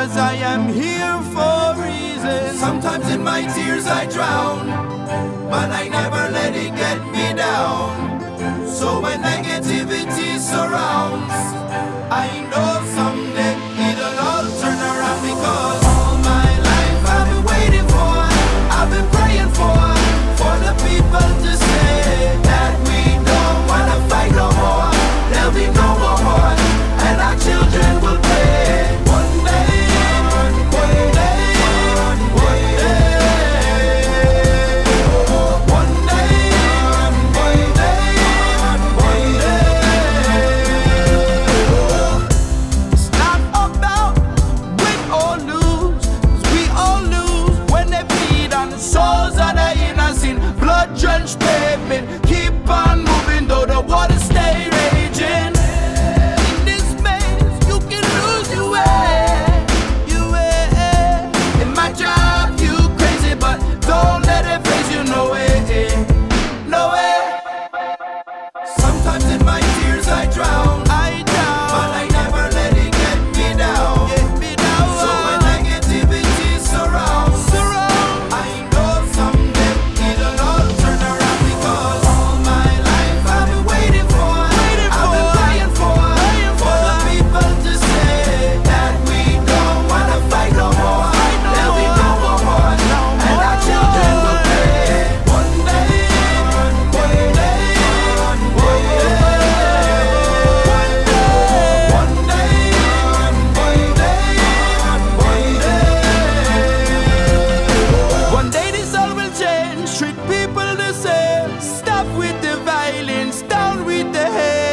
'cause I am here for a reason. Sometimes in my tears I drown, but I never let it get me down. So when negativity surrounds, I know someday it'll all turn around, because all my life I've been waiting for, I've been praying for the people to say that we don't wanna fight no more. There'll be no more war, and our children will play. One day, one day, one day, one day, one day, one day. It's not about win or lose, 'cause we all lose when they bleed on the souls of the innocent. Blood-drenched pavement, keep on moving though the water stay raging. In this maze, you can lose your way, your way. It might drive you crazy, but don't let it phase you, no way, no way. Sometimes in my tears I drown, but I never let it get me down. So when negativity surrounds, I know someday it'll all turn around, because all my life I've been waiting for, I've been praying for the people to say that we don't wanna fight no more. There'll be no more war, and our children will play. One day, one day, one day, one day, One day this all will change, treat people the same. Stop with the violence, down with the hate.